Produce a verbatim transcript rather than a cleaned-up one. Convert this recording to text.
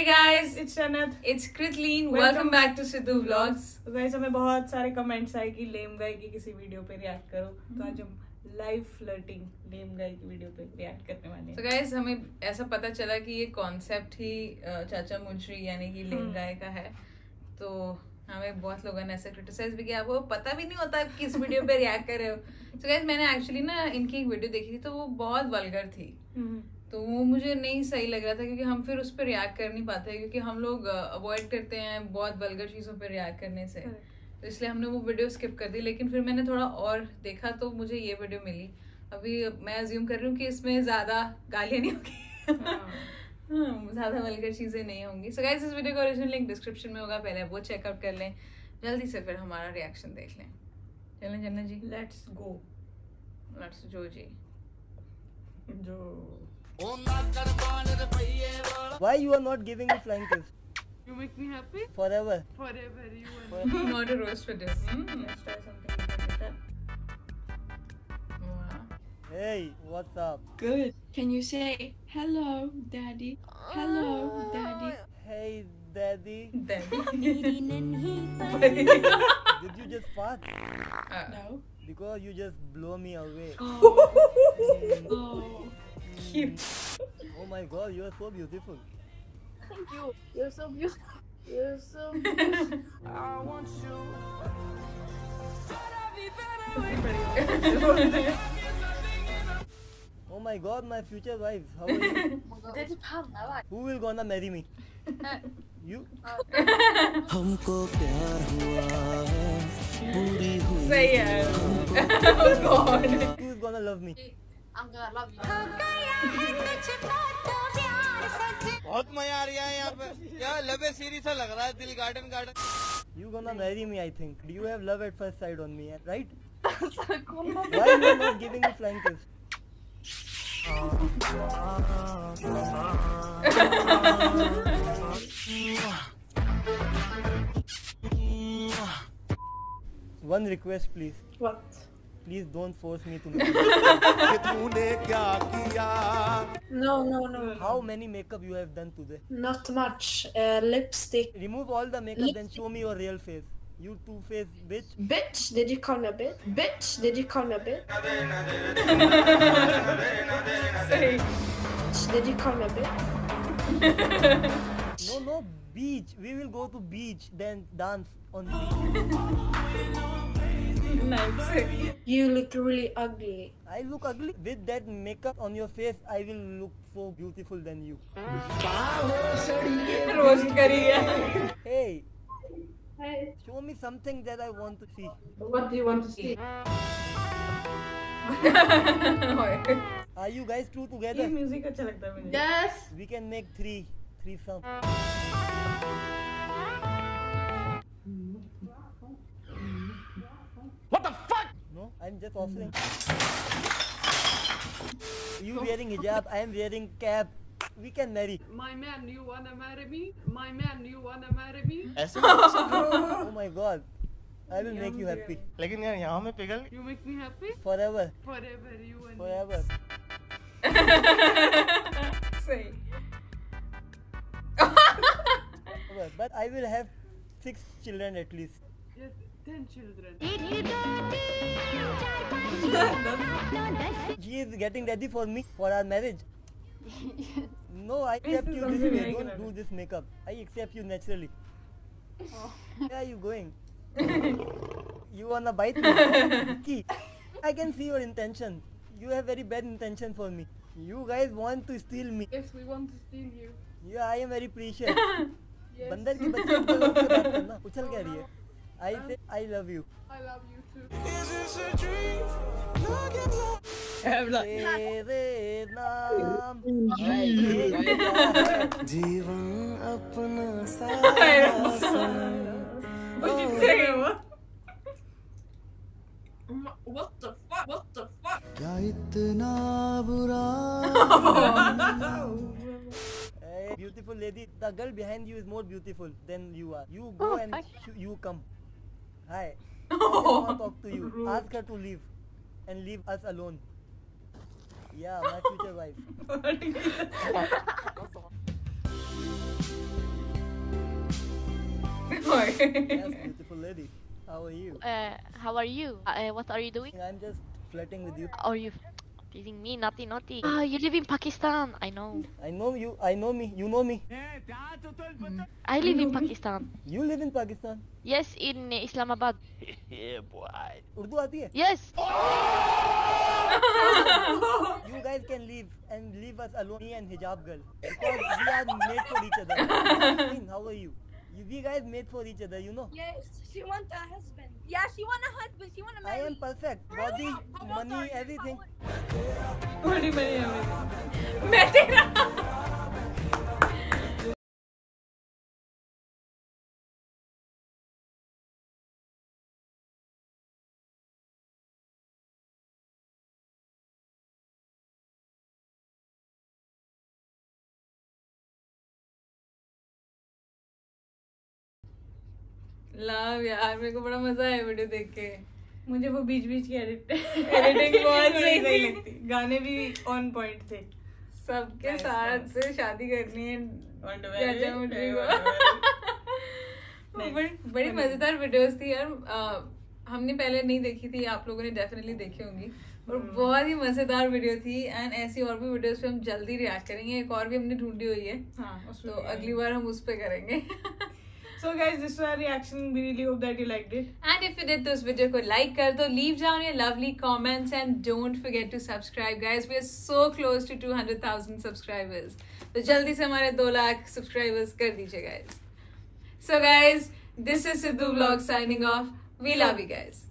Hey guys, It's Shanad. it's Kritleen. Welcome Welcome back to Sidhu Vlogs. तो guys हमें बहुत सारे comments आए कि लेम गाय की किसी वीडियो पे रिएक्ट करो, तो आज हम लाइव फ्लर्टिंग लेम गाय की वीडियो पे रिएक्ट करने वाले So हैं। guys, हमें ऐसा पता चला कि ये कॉन्सेप्ट ही अ, चाचा मुंशी यानी कि लेम गाय का है, तो हमें बहुत लोगों ने ऐसे क्रिटिसाइज भी किया, आपको पता भी नहीं होता आप किस वीडियो पे रिएक्ट कर रहे हो। So guys, मैंने एक्चुअली ना इनकी एक वीडियो देखी थी, तो वो बहुत वल्गर थी, तो वो मुझे नहीं सही लग रहा था, क्योंकि हम फिर उस पर रिएक्ट कर नहीं पाते, क्योंकि हम लोग अवॉइड करते हैं बहुत वल्गर चीज़ों पर रिएक्ट करने से, तो इसलिए हमने वो वीडियो स्किप कर दी। लेकिन फिर मैंने थोड़ा और देखा तो मुझे ये वीडियो मिली। अभी मैं अज्यूम कर रही हूँ कि इसमें ज़्यादा गालियाँ नहीं होंगी, ज़्यादा वल्गर चीज़ें नहीं होंगी। सो गाइस, इस वीडियो का ओरिजिनल लिंक डिस्क्रिप्शन में होगा, पहले वो चेकआउट कर लें, जल्दी से फिर हमारा रिएक्शन देख लें। चलें जन्नत जी, लेट्स गो। लेट्स जो जी जो Why you are not giving me flying kiss? You make me happy Forever. forever. You and not a roast video. Mm. let's try something different. Wow. Hey, what's up? Good. Can you say hello, daddy? Hello, daddy. Hey, daddy. Then. Did you just fart? Uh, No. Because you just blow me away. Oh. cute. Oh my god, you are so beautiful. Thank you. You're so beautiful. You're so beautiful. Oh my god, my future wife. How are you? Daddy Pam, I Who will gonna marry me? You? हमको प्यार हुआ है पूरी हुई Say it. Oh God. Who is gonna love me? I'm gonna love you. बहुत मजा आ रहा है यहाँ पे, यार लबे सीरीज सा लग रहा है, दिल garden garden. You gonna marry me, I think. Do you have love at first sight on me, right? Why you are not giving me flying kiss? One request, please. What? Please don't force me to make No, no, no. How many makeup you have done today? Not much. Uh, lipstick. Remove all the makeup, then show me your real face. You two-faced bitch. Bitch, did you call me a bitch? Bitch, did you call me a bitch? Say. Bitch, did you call me a bitch? No, no, beach. We will go to beach, then dance on beach. Nice. You look really ugly. I look ugly? With that makeup on your face, I will look so beautiful than you. Roast करी है. Hey, Hey, show me something that I want to see. what do you want to see? Are you guys two ये together? Music अच्छा लगता है मुझे। Yes. We can make three, three songs. What the fuck? No, I'm just offering. You wearing hijab, I am wearing cap. We can marry. my man, you wanna marry me? My man, you wanna marry me? ऐसे Oh my god. I will make you happy. लेकिन यार यहाँ में पिघल You make me happy Forever. forever. You and me. Forever. Say. Forever. But I will have six children at least. Yes, ten children. She is getting ready for me for our marriage. No, I accept is you something this way. very Don't good. do this makeup. I accept you naturally. Where are you going? You wanna bite me? Vicky, I can see your intention. You have very bad intention for me. You guys want to steal me. Yes, we want to steal you. Yeah, I am very precious. Yes, बंदर की बच्ची को लोग से बात करना उछल क्या रही है? I say I love you. I love you too. तेरे नाम जीवन अपना What did you say? What the fuck? What the fuck? क्या इतना बुरा Hey, beautiful lady, the girl behind you is more beautiful than you are. You go and sh- you come. Hi. I just want to talk to you. Ask her to leave and leave us alone. Yeah, my future wife. boy. Yes, beautiful lady. How are you? Uh, how are you? Uh, what are you doing? I'm just flirting with you. Are you teasing me? Naughty, naughty. Ah, you live in Pakistan. I know. I know you. I know me. You know me. I live in Pakistan. You live in Pakistan. Yes, in uh, Islamabad. Yeah, boy. Urdu aati hai? Yes. You guys can leave and leave us alone, me and Hijab girl, because we are made for each other. How are you? You, we guys made for each other, you know. Yes, she want a husband. Yeah, she want a husband. She want to I marry. am perfect. Body, money, everything. बड़ी बड़ी है मैं तेरा love यार, मेरे को बड़ा मजा आया वीडियो देख के। मुझे वो बीच बीच की एडिट एडिटिंग बहुत सही सही थी। लगती, गाने भी ऑन पॉइंट थे। सबके Nice, साथ nice. से शादी करनी है Wonderful, चाचा मुझे wonderful. बड़ी बड़ी मजेदार वीडियोस थी यार। आ, हमने पहले नहीं देखी थी, आप लोगों ने डेफिनेटली देखी होंगी और बहुत ही मजेदार वीडियो थी। एंड ऐसी और भी वीडियोस पे हम जल्दी रिएक्ट करेंगे। एक और भी हमने ढूंढी हुई है, हाँ, उसमें तो भी अगली बार हम उस पे करेंगे। So guys, this was our reaction. We really hope that you liked it. And if you did, तो इस वीडियो को लाइक कर दो, leave down your lovely comments and don't forget to subscribe guys. We are so close to two hundred thousand subscribers. तो जल्दी से हमारे दो लाख subscribers कर दीजिए guys. So guys, this is Sidhu Vlog signing off. We love you guys.